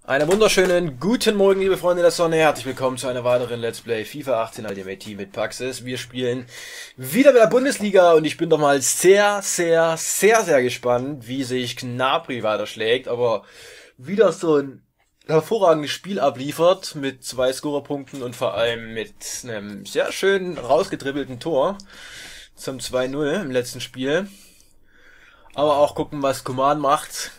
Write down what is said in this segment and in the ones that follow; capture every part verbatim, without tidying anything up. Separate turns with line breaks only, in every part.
Einen wunderschönen guten Morgen, liebe Freunde der Sonne. Herzlich willkommen zu einer weiteren Let's Play FIFA achtzehn Ultimate Team mit Paxis. Wir spielen wieder mit der Bundesliga und ich bin doch mal sehr, sehr, sehr, sehr gespannt, wie sich Gnabry weiterschlägt. Aber wieder so ein hervorragendes Spiel abliefert mit zwei Scorerpunkten und vor allem mit einem sehr schön rausgedribbelten Tor zum zwei null im letzten Spiel. Aber auch gucken, was Coman macht.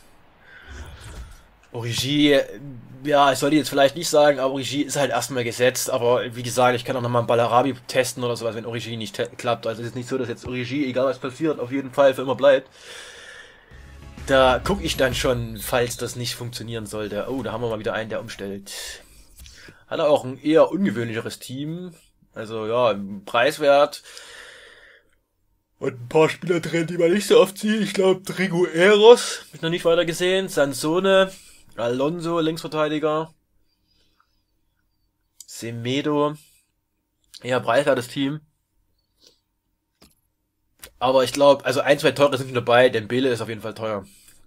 Origi, ja, ich sollte jetzt vielleicht nicht sagen, aber Origi ist halt erstmal gesetzt, aber wie gesagt, ich kann auch nochmal einen Ballarabi testen oder sowas, wenn Origi nicht klappt. Also es ist nicht so, dass jetzt Origi, egal was passiert, auf jeden Fall für immer bleibt. Da gucke ich dann schon, falls das nicht funktionieren sollte. Oh, da haben wir mal wieder einen, der umstellt. Hat er auch ein eher ungewöhnlicheres Team, also ja, preiswert. Und ein paar Spieler drin, die man nicht so oft sieht. Ich glaube, Trigueros, hab ich noch nicht weiter gesehen, Sansone, Alonso, Linksverteidiger. Semedo. Eher preiswertes Team. Aber ich glaube, also ein, zwei teure sind schon dabei. Dembele ist auf jeden Fall teuer.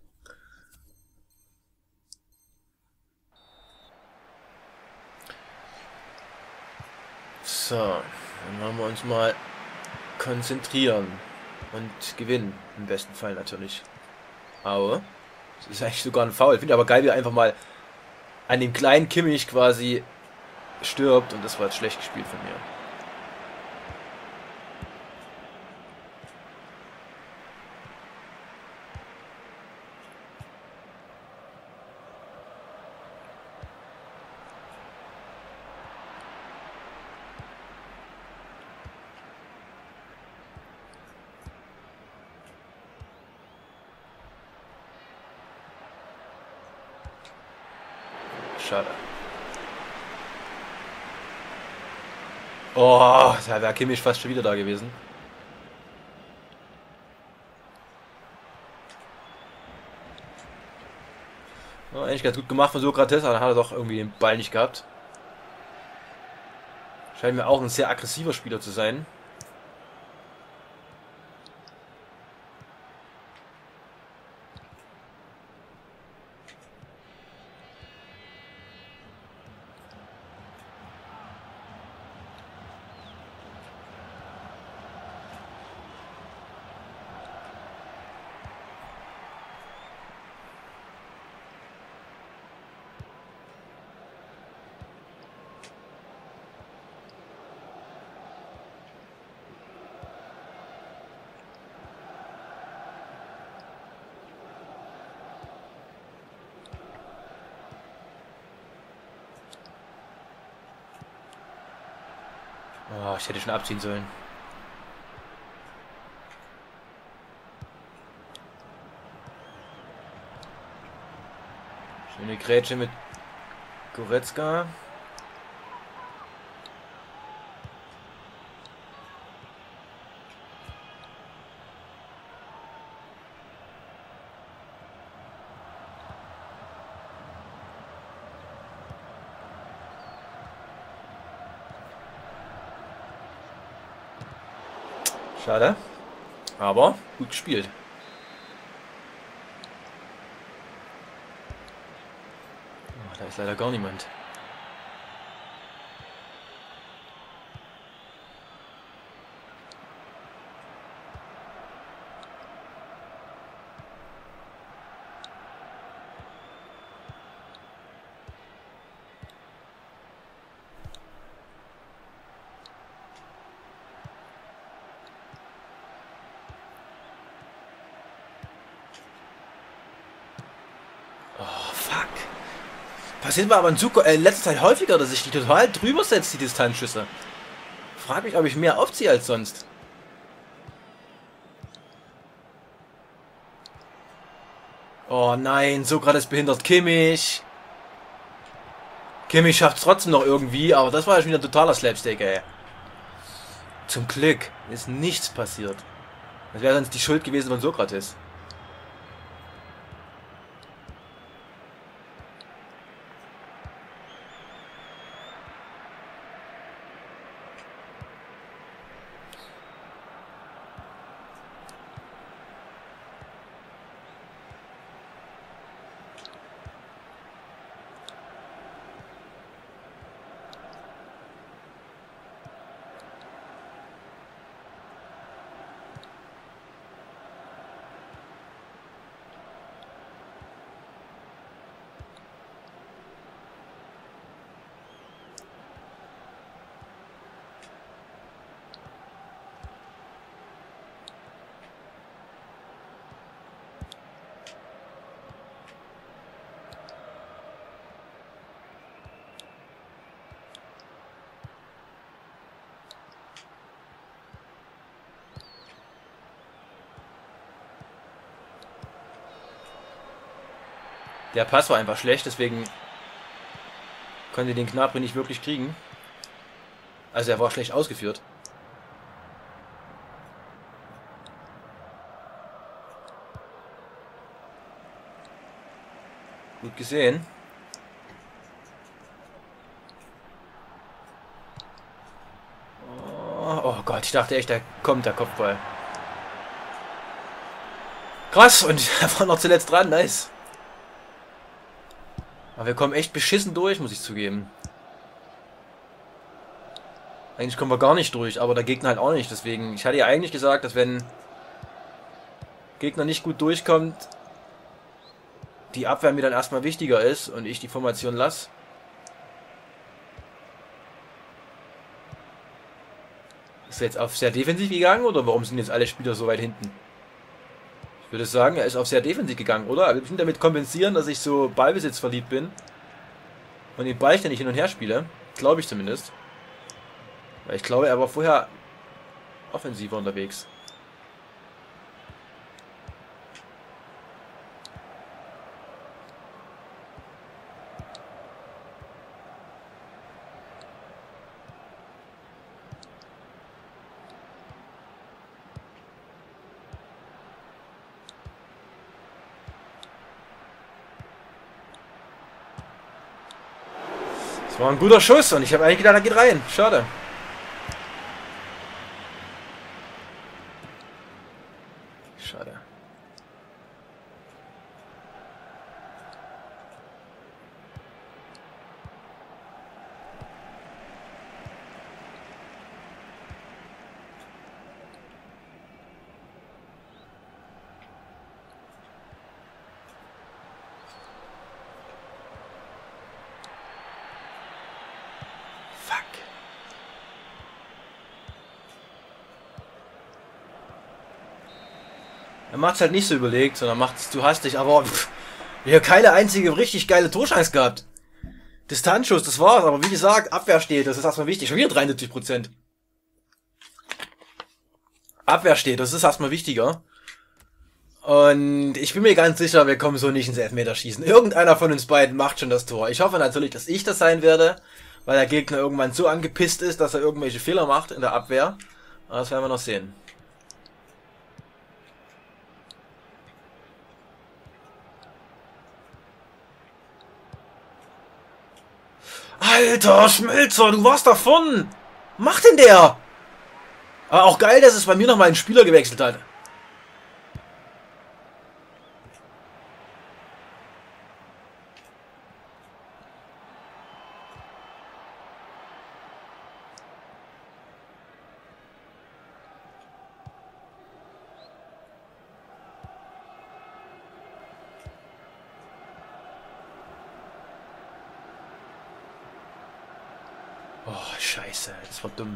So, dann wollen wir uns mal konzentrieren. Und gewinnen. Im besten Fall natürlich. Aber das ist eigentlich sogar ein Foul. Ich finde aber geil, wie er einfach mal an dem kleinen Kimmich quasi stirbt. Und das war jetzt schlecht gespielt von mir. Schade. Oh, da wäre Kimmich fast schon wieder da gewesen. Ja, eigentlich ganz gut gemacht von Sokrates, aber dann hat er doch irgendwie den Ball nicht gehabt. Scheint mir auch ein sehr aggressiver Spieler zu sein. Oh, ich hätte schon abziehen sollen. Schöne Grätsche mit Goretzka. Schade. Aber gut gespielt. Oh, da ist leider gar niemand. Passiert mir aber in, Zukunft, äh, in letzter Zeit häufiger, dass ich die total drüber setze, die Distanzschüsse. Frag mich, ob ich mehr aufziehe als sonst. Oh nein, Sokrates behindert Kimmich. Kimmich schafft es trotzdem noch irgendwie, aber das war ja schon wieder ein totaler Slapstick, ey. Zum Glück ist nichts passiert. Das wäre sonst die Schuld gewesen von Sokrates. Der Pass war einfach schlecht, deswegen konnte den Gnabry nicht wirklich kriegen. Also er war schlecht ausgeführt. Gut gesehen. Oh, oh Gott, ich dachte echt, da kommt der Kopfball. Krass, und er war noch zuletzt dran, nice. Aber wir kommen echt beschissen durch, muss ich zugeben. Eigentlich kommen wir gar nicht durch, aber der Gegner halt auch nicht. Deswegen, ich hatte ja eigentlich gesagt, dass wenn Gegner nicht gut durchkommt, die Abwehr mir dann erstmal wichtiger ist und ich die Formation lasse. Ist er jetzt auf sehr defensiv gegangen oder warum sind jetzt alle Spieler so weit hinten? Ich würde sagen, er ist auf sehr defensiv gegangen, oder? Aber wir müssen damit kompensieren, dass ich so Ballbesitz verliebt bin und den Ball ständig hin und her spiele. Glaube ich zumindest. Weil ich glaube, er war vorher offensiver unterwegs. Das war ein guter Schuss und ich habe eigentlich gedacht, er geht rein. Schade. Schade. Er macht es halt nicht so überlegt, sondern macht es zu hastig, aber pff, wir haben keine einzige richtig geile Torchance gehabt. Distanzschuss, das war's, aber wie gesagt, Abwehr steht, das ist erstmal wichtig. Schon wieder dreiundsiebzig Prozent. Abwehr steht, das ist erstmal wichtiger. Und ich bin mir ganz sicher, wir kommen so nicht ins Elfmeterschießen. Irgendeiner von uns beiden macht schon das Tor. Ich hoffe natürlich, dass ich das sein werde, weil der Gegner irgendwann so angepisst ist, dass er irgendwelche Fehler macht in der Abwehr. Aber das werden wir noch sehen. Alter, Schmelzer, du warst davon! Macht denn der? Aber auch geil, dass es bei mir nochmal einen Spieler gewechselt hat. Oh, scheiße, das war dumm.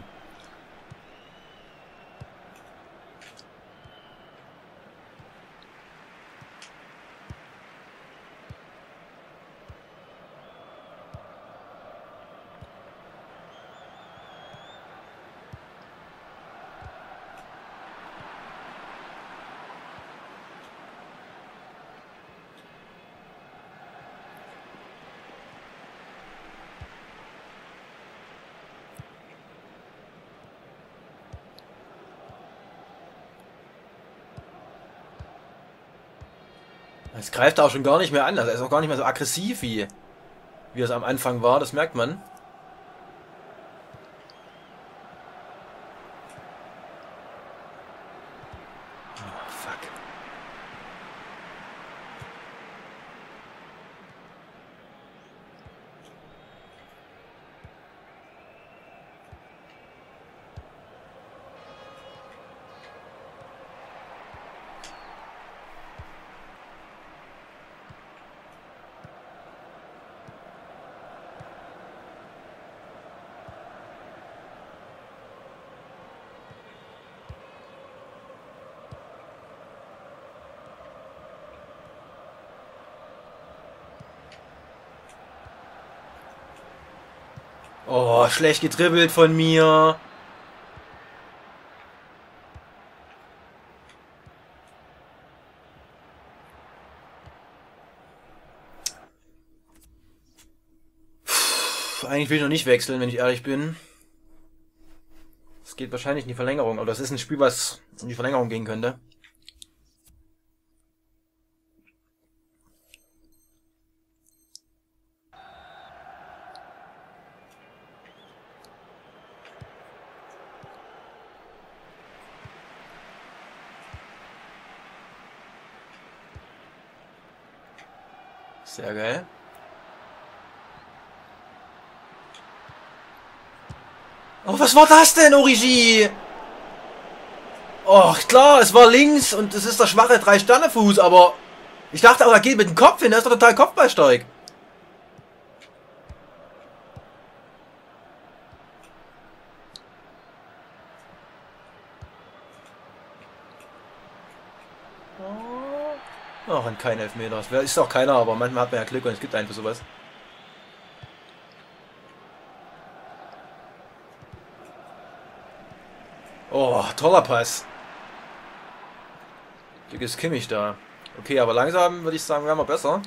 Es greift auch schon gar nicht mehr an. Also er ist auch gar nicht mehr so aggressiv, wie, wie es am Anfang war. Das merkt man. Oh, fuck. Oh, schlecht gedribbelt von mir. Eigentlich will ich noch nicht wechseln, wenn ich ehrlich bin. Es geht wahrscheinlich in die Verlängerung, aber das ist ein Spiel, was in die Verlängerung gehen könnte. Sehr geil. Oh, was war das denn, Origi? Oh, klar, es war links und es ist der schwache Drei-Sterne-Fuß, aber ich dachte auch, er geht mit dem Kopf hin, er ist doch total kopfballstark. Ach, und kein Elfmeter. Das ist auch keiner, aber manchmal hat man ja Glück und es gibt einfach sowas. Oh, toller Pass. Glück ist Kimmich da. Okay, aber langsam würde ich sagen, wären wir besser.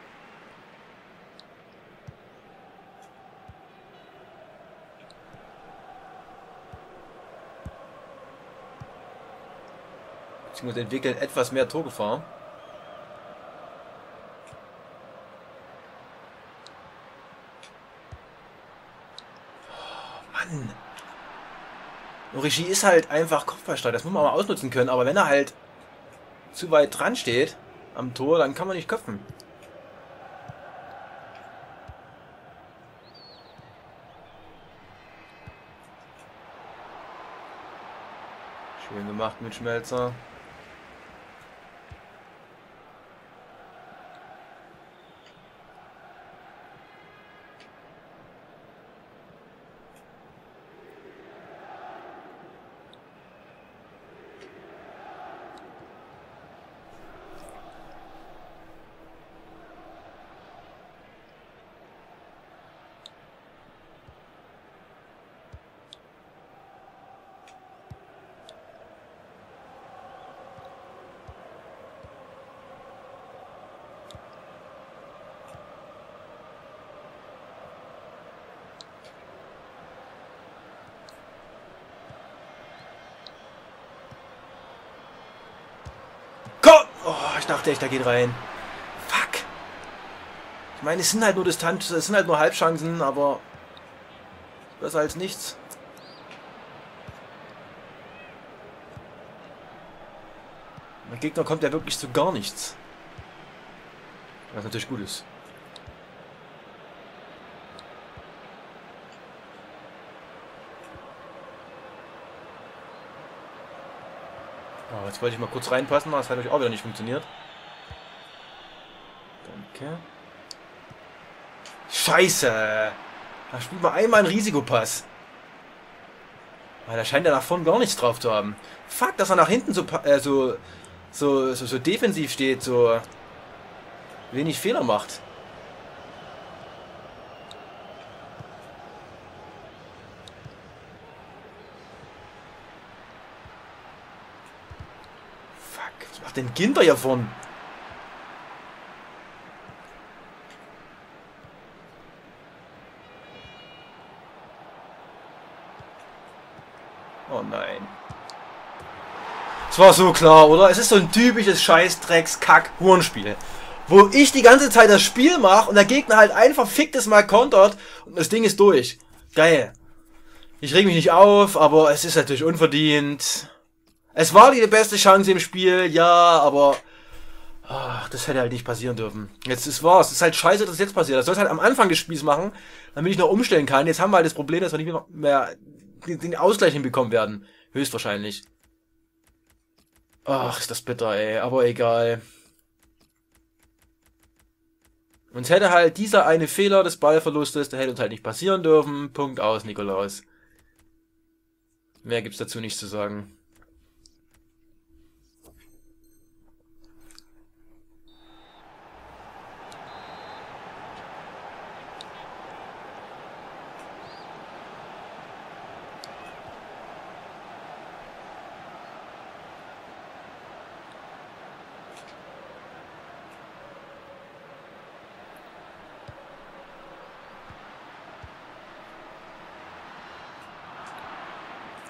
Beziehungsweise entwickeln etwas mehr Torgefahr. Mann. Origi ist halt einfach kopfballstark, das muss man mal ausnutzen können, aber wenn er halt zu weit dran steht am Tor, dann kann man nicht köpfen. Schön gemacht mit Schmelzer. Oh, ich dachte echt, der geht rein. Fuck. Ich meine, es sind halt nur Distanz, es sind halt nur Halbchancen, aber besser als nichts. Mein Gegner kommt ja wirklich zu gar nichts. Was natürlich gut ist. Oh, jetzt wollte ich mal kurz reinpassen, das hat natürlich auch wieder nicht funktioniert. Danke. Scheiße! Da spielt man einmal einen Risikopass. Aber da scheint er nach vorne gar nichts drauf zu haben. Fuck, dass er nach hinten so, äh, so, so, so, so defensiv steht, so wenig Fehler macht. Was macht denn Ginter hier vorne? Oh nein. Es war so klar, oder? Es ist so ein typisches Scheißdrecks-Kack-Hurenspiel. Wo ich die ganze Zeit das Spiel mache und der Gegner halt einfach ficktes Mal kontert und das Ding ist durch. Geil. Ich reg mich nicht auf, aber es ist natürlich unverdient. Es war die beste Chance im Spiel, ja, aber ach, das hätte halt nicht passieren dürfen. Jetzt ist wahr, es ist halt scheiße, dass es jetzt passiert. Das soll es halt am Anfang des Spiels machen, damit ich noch umstellen kann. Jetzt haben wir halt das Problem, dass wir nicht mehr den Ausgleich hinbekommen werden. Höchstwahrscheinlich. Ach, ist das bitter, ey, aber egal. Uns hätte halt dieser eine Fehler des Ballverlustes, der hätte uns halt nicht passieren dürfen. Punkt aus, Nikolaus. Mehr gibt's dazu nicht zu sagen.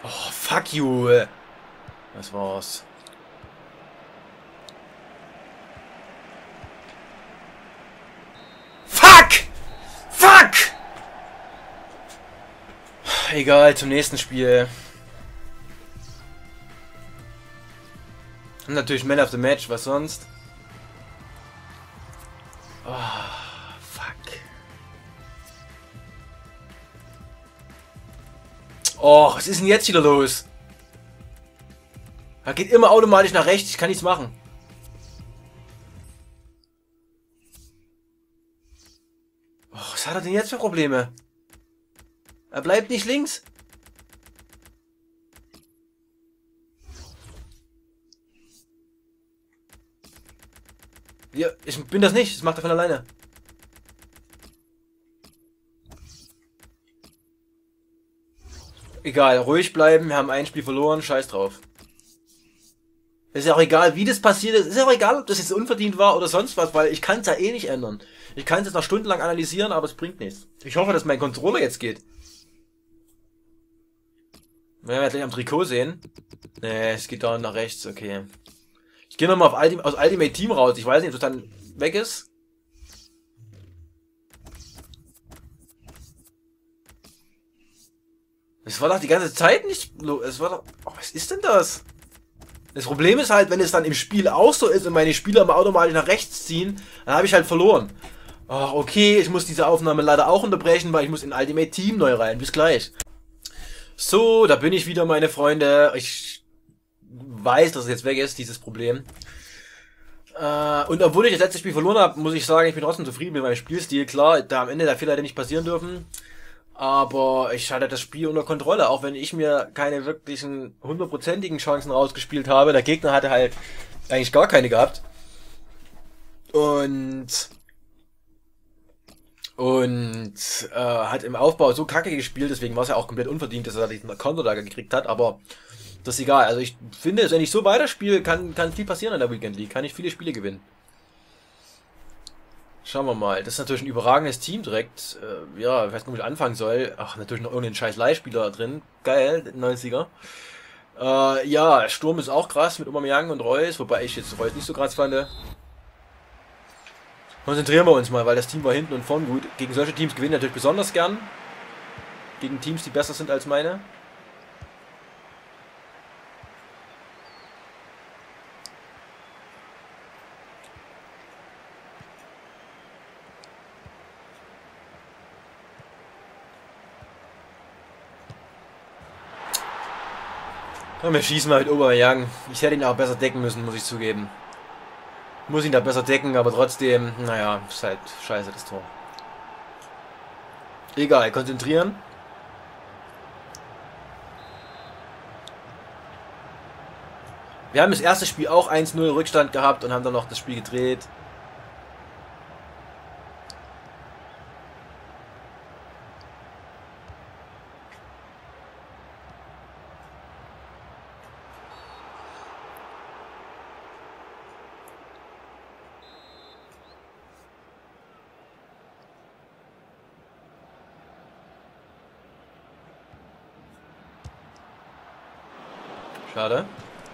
Oh, fuck you. Das war's. Fuck! Fuck! Egal, zum nächsten Spiel. Und natürlich Man of the Match, was sonst? Oh, fuck. Oh, was ist denn jetzt wieder los? Er geht immer automatisch nach rechts, ich kann nichts machen. Oh, was hat er denn jetzt für Probleme? Er bleibt nicht links. Ja, ich bin das nicht, das macht er von alleine. Egal, ruhig bleiben, wir haben ein Spiel verloren, scheiß drauf. Ist ja auch egal, wie das passiert ist. Ist ja auch egal, ob das jetzt unverdient war oder sonst was, weil ich kann es ja eh nicht ändern. Ich kann es jetzt noch stundenlang analysieren, aber es bringt nichts. Ich hoffe, dass mein Controller jetzt geht. Wir werden gleich am Trikot sehen. Nee, es geht da nach rechts, okay. Ich gehe nochmal auf Ultim aus Ultimate Team raus. Ich weiß nicht, ob das dann weg ist. Es war doch die ganze Zeit nicht... Es war doch... Oh, was ist denn das? Das Problem ist halt, wenn es dann im Spiel auch so ist und meine Spieler immer automatisch nach rechts ziehen, dann habe ich halt verloren. Oh, okay, ich muss diese Aufnahme leider auch unterbrechen, weil ich muss in Ultimate Team neu rein. Bis gleich. So, da bin ich wieder, meine Freunde. Ich weiß, dass es jetzt weg ist, dieses Problem. Äh, und obwohl ich das letzte Spiel verloren habe, muss ich sagen, ich bin trotzdem zufrieden mit meinem Spielstil. Klar, da am Ende der Fehler hätte nicht passieren dürfen. Aber ich hatte das Spiel unter Kontrolle, auch wenn ich mir keine wirklichen hundertprozentigen Chancen rausgespielt habe. Der Gegner hatte halt eigentlich gar keine gehabt. Und und äh, hat im Aufbau so kacke gespielt, deswegen war es ja auch komplett unverdient, dass er diesen Konter da gekriegt hat, aber das ist egal. Also ich finde, wenn ich so weiterspiele, kann, kann viel passieren in der Weekend League, kann ich viele Spiele gewinnen. Schauen wir mal. Das ist natürlich ein überragendes Team direkt. Äh, ja, ich weiß nicht, wo ich anfangen soll. Ach, natürlich noch irgendein scheiß Leihspieler drin. Geil, neunziger. Äh, ja, Sturm ist auch krass mit Aubameyang und Reus, wobei ich jetzt Reus nicht so krass fand. Konzentrieren wir uns mal, weil das Team war hinten und vorn gut. Gegen solche Teams gewinnen natürlich besonders gern. Gegen Teams, die besser sind als meine. Komm, wir schießen mal mit Aubameyang. Ich hätte ihn auch besser decken müssen, muss ich zugeben. Muss ihn da besser decken, aber trotzdem, naja, ist halt scheiße das Tor. Egal, konzentrieren. Wir haben das erste Spiel auch eins null Rückstand gehabt und haben dann noch das Spiel gedreht. Schade.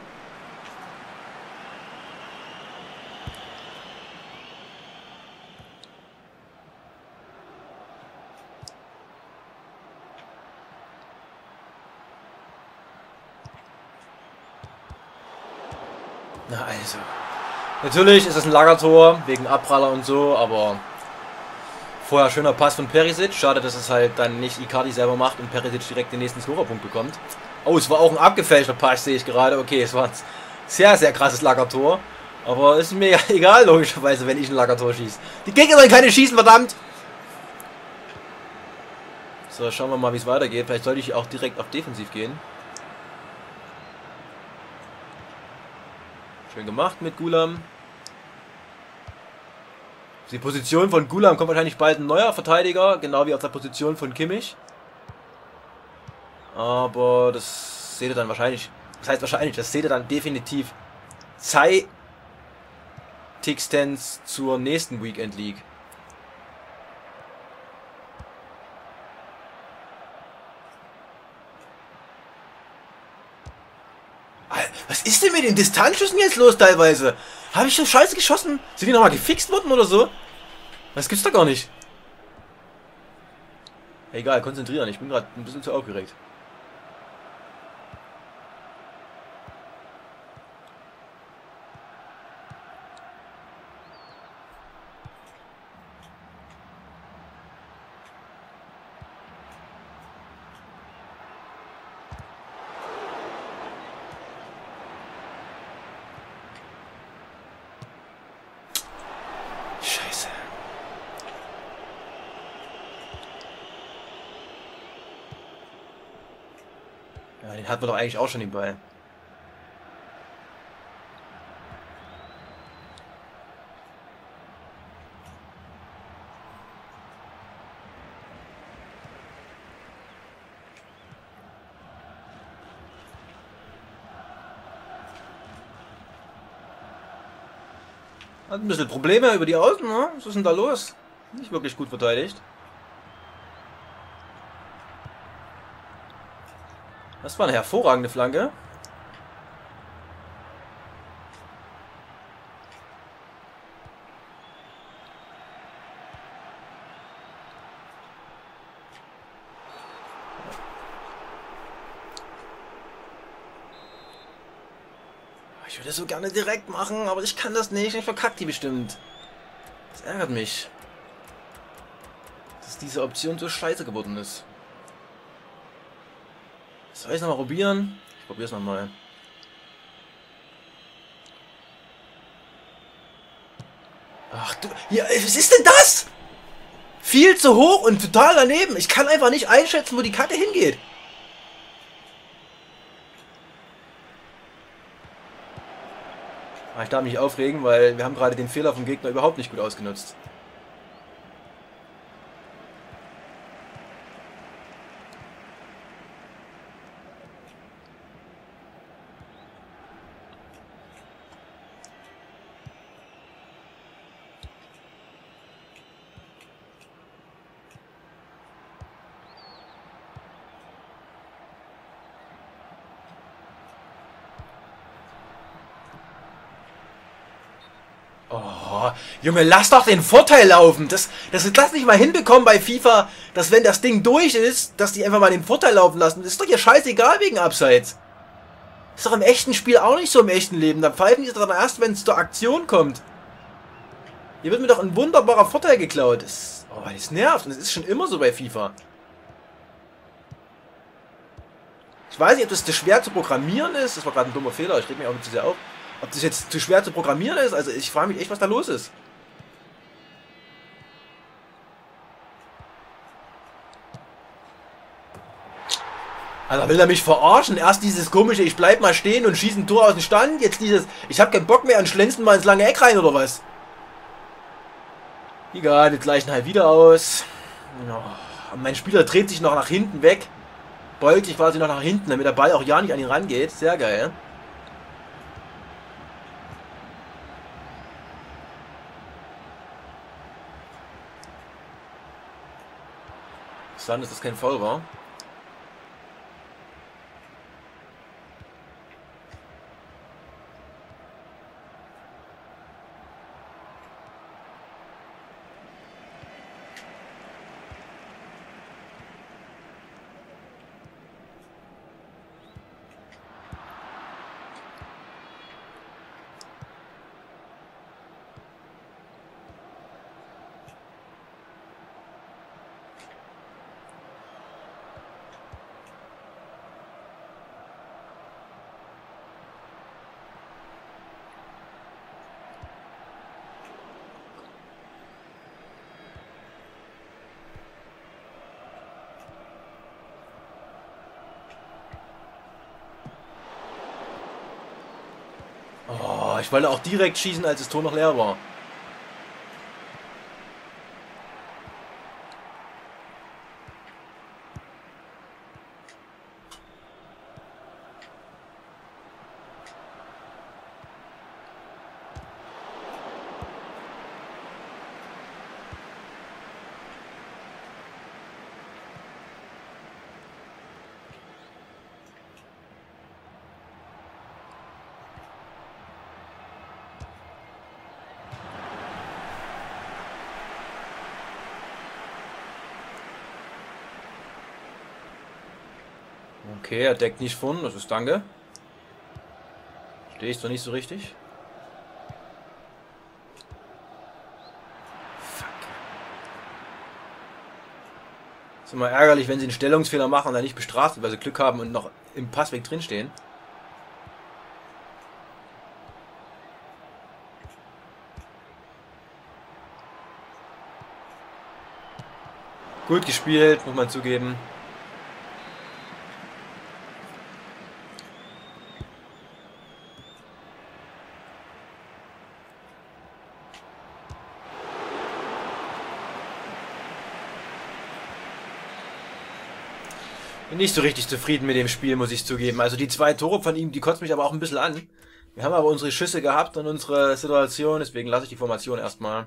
Na also. Natürlich ist es ein Lagertor, wegen Abpraller und so, aber vorher schöner Pass von Perisic. Schade, dass es halt dann nicht Icardi selber macht und Perisic direkt den nächsten Scorerpunkt bekommt. Oh, es war auch ein abgefälschter Pass, sehe ich gerade. Okay, es war ein sehr, sehr krasses Lagertor. Aber ist mir egal, logischerweise, wenn ich ein Lagertor schieße. Die Gegner sollen keine schießen, verdammt! So, schauen wir mal, wie es weitergeht. Vielleicht sollte ich auch direkt auf Defensiv gehen. Schön gemacht mit Gulam. Auf die Position von Gulam kommt wahrscheinlich bald ein neuer Verteidiger, genau wie auf der Position von Kimmich. Aber das seht ihr dann wahrscheinlich, das heißt wahrscheinlich, das seht ihr dann definitiv zeitigstens zur nächsten Weekend League. Was ist denn mit den Distanzschüssen jetzt los teilweise? Habe ich schon scheiße geschossen? Sind die nochmal gefixt worden oder so? Das gibt's doch gar nicht. Egal, konzentrieren. Ich bin gerade ein bisschen zu aufgeregt. Scheiße. Ja, den hatten wir doch eigentlich auch schon den Ball. Hat ein bisschen Probleme über die Außen, ne? Was ist denn da los? Nicht wirklich gut verteidigt. Das war eine hervorragende Flanke. Ich würde das so gerne direkt machen, aber ich kann das nicht. Ich verkacke die bestimmt. Das ärgert mich. Dass diese Option so scheiße geworden ist. Soll ich es nochmal probieren? Ich probiere es nochmal. Ach du... Ja, was ist denn das? Viel zu hoch und total daneben. Ich kann einfach nicht einschätzen, wo die Karte hingeht. Ich darf mich nicht aufregen, weil wir haben gerade den Fehler vom Gegner überhaupt nicht gut ausgenutzt. Oh, Junge, lass doch den Vorteil laufen. Das, das ist das nicht mal hinbekommen bei FIFA, dass wenn das Ding durch ist, dass die einfach mal den Vorteil laufen lassen. Das ist doch ja scheißegal wegen Abseits. Ist doch im echten Spiel auch nicht so im echten Leben. Da pfeifen die dann erst, wenn es zur Aktion kommt. Hier wird mir doch ein wunderbarer Vorteil geklaut. Das, oh, das nervt. Und das ist schon immer so bei FIFA. Ich weiß nicht, ob das zu schwer zu programmieren ist. Das war gerade ein dummer Fehler. Ich reg mich auch nicht zu sehr auf. Ob das jetzt zu schwer zu programmieren ist, also ich frage mich echt, was da los ist. Also will er mich verarschen? Erst dieses komische, ich bleib mal stehen und schieße ein Tor aus dem Stand. Jetzt dieses, ich habe keinen Bock mehr und schlänzen mal ins lange Eck rein oder was? Egal, wir gleichen halt wieder aus. Ja, mein Spieler dreht sich noch nach hinten weg. Beugt sich quasi noch nach hinten, damit der Ball auch ja nicht an ihn rangeht. Sehr geil. Dann ist das kein Foul war. Oh, ich wollte auch direkt schießen, als das Tor noch leer war. Okay, er deckt nicht von, das ist danke. Stehe ich doch nicht so richtig. Fuck. Ist immer ärgerlich, wenn sie einen Stellungsfehler machen und dann nicht bestraft, weil sie Glück haben und noch im Passweg drinstehen. Gut gespielt, muss man zugeben. Bin nicht so richtig zufrieden mit dem Spiel, muss ich zugeben. Also die zwei Tore von ihm, die kotzen mich aber auch ein bisschen an. Wir haben aber unsere Schüsse gehabt und unsere Situation, deswegen lasse ich die Formation erstmal.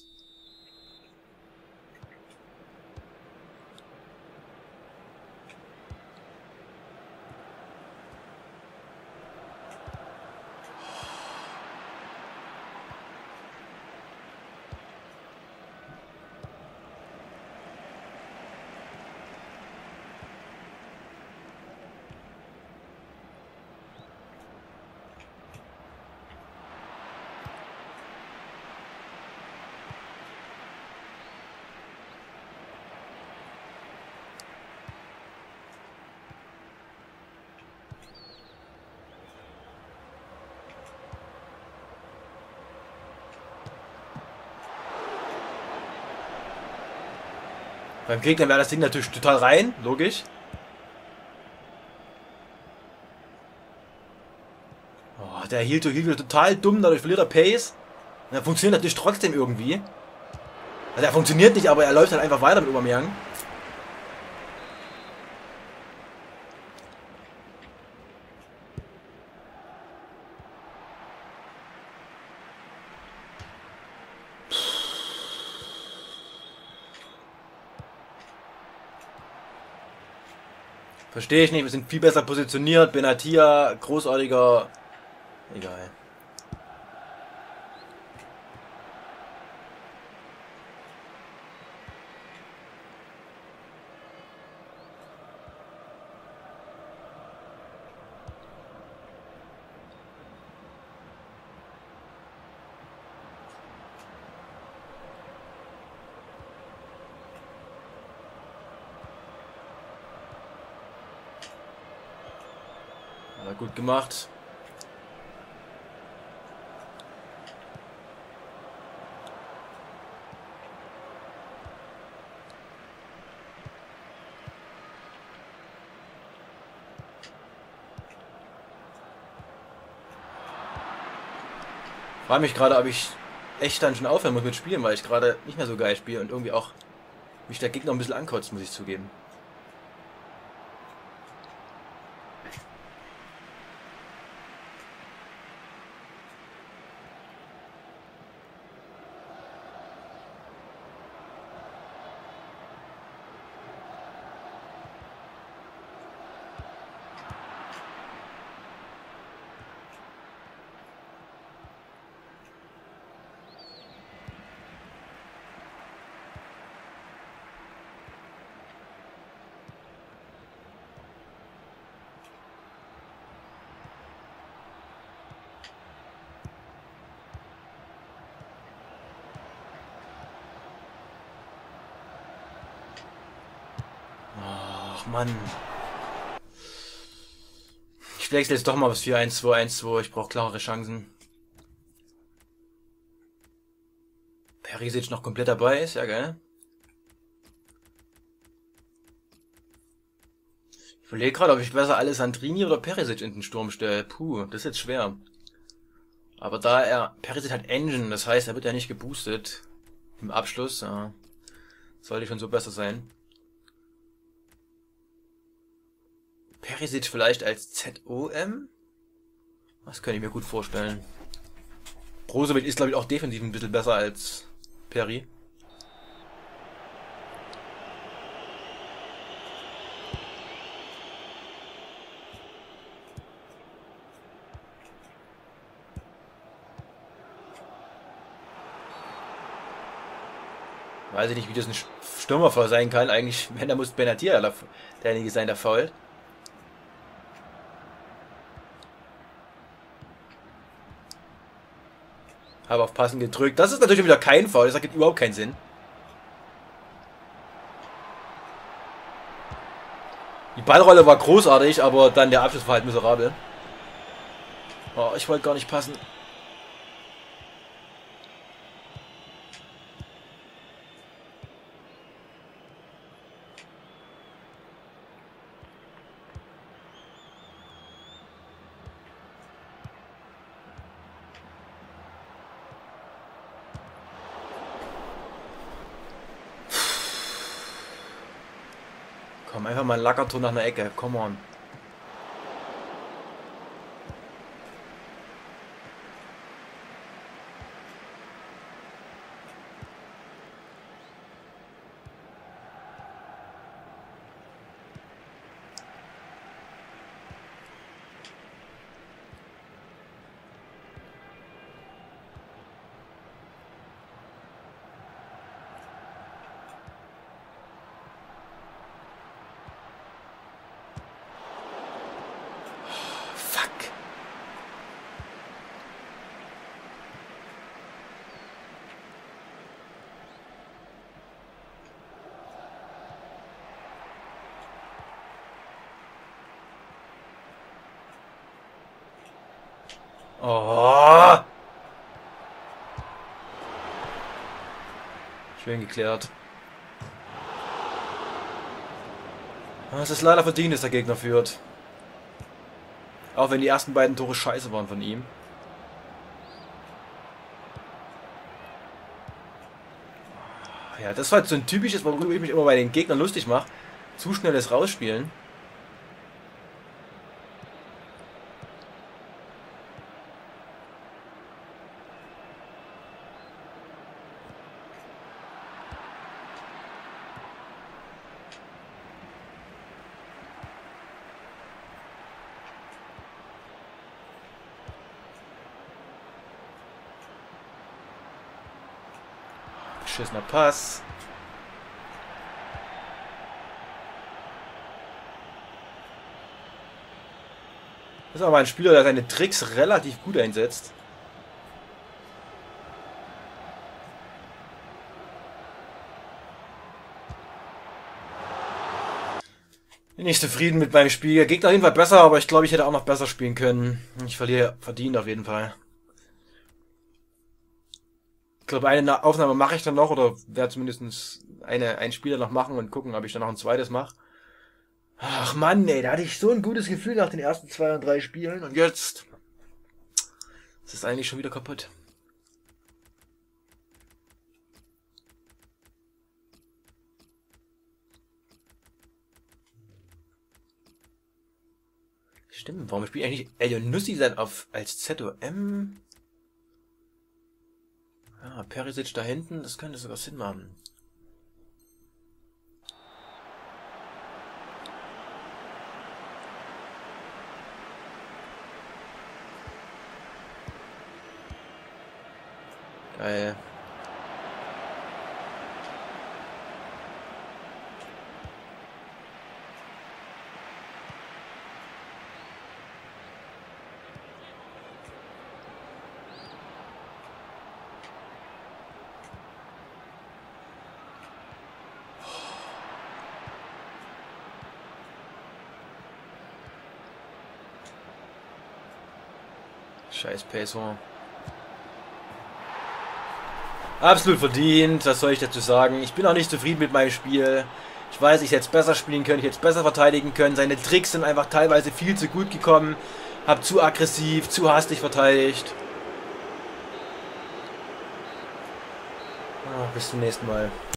Beim Gegner wäre das Ding natürlich total rein, logisch. Oh, der hielt, hielt total dumm, dadurch verliert er Pace. Und er funktioniert natürlich trotzdem irgendwie. Also er funktioniert nicht, aber er läuft halt einfach weiter mit Aubameyang. Verstehe ich nicht, wir sind viel besser positioniert. Benatia, großartiger. Egal. Aber gut gemacht. Ich frage mich gerade, ob ich echt dann schon aufhören muss mit Spielen, weil ich gerade nicht mehr so geil spiele und irgendwie auch mich der Gegner ein bisschen ankotzt, muss ich zugeben. Ach Mann. Ich wechsle jetzt doch mal was vier eins zwei eins zwei. Ich brauche klarere Chancen. Perisic noch komplett dabei ist, ja geil. Ich überlege gerade, ob ich besser Alessandrini oder Perisic in den Sturm stelle. Puh, das ist jetzt schwer. Aber da er... Perisic hat Engine, das heißt, er wird ja nicht geboostet. Im Abschluss, ja. Sollte schon so besser sein. Perisic vielleicht als Z O M? Das könnte ich mir gut vorstellen. Brozovic ist, glaube ich, auch defensiv ein bisschen besser als Peri. Weiß ich nicht, wie das ein Stürmerfoul sein kann. Eigentlich, wenn, da muss Benatia derjenige sein, der fault. Habe auf Passen gedrückt. Das ist natürlich wieder kein Foul. Das ergibt überhaupt keinen Sinn. Die Ballrolle war großartig, aber dann der Abschluss war halt miserabel. Oh, ich wollte gar nicht passen. Komm, einfach mal ein Lackerton nach einer Ecke. Come on. Oh! Schön geklärt. Es ist leider verdient, dass der Gegner führt. Auch wenn die ersten beiden Tore scheiße waren von ihm. Ja, das war halt so ein typisches, worüber ich mich immer bei den Gegnern lustig mache. Zu schnelles Rausspielen. Beschissener Pass. Das ist aber ein Spieler, der seine Tricks relativ gut einsetzt. Bin nicht zufrieden mit meinem Spiel. Der Gegner auf jeden Fall besser, aber ich glaube, ich hätte auch noch besser spielen können. Ich verliere verdient auf jeden Fall. Ich glaube, eine Aufnahme mache ich dann noch, oder werde zumindest eine, einen Spieler noch machen und gucken, ob ich dann noch ein zweites mache. Ach Mann, ey, da hatte ich so ein gutes Gefühl nach den ersten zwei und drei Spielen und jetzt ist es eigentlich schon wieder kaputt. Stimmt, warum spielt eigentlich Elionussi dann auf als Z O M? Ja, Perisic da hinten, das könnte sogar Sinn machen. Geil. Scheiß Peso. Absolut verdient, was soll ich dazu sagen? Ich bin auch nicht zufrieden mit meinem Spiel. Ich weiß, ich hätte es besser spielen können, ich hätte es besser verteidigen können. Seine Tricks sind einfach teilweise viel zu gut gekommen. Hab zu aggressiv, zu hastig verteidigt. Ah, bis zum nächsten Mal.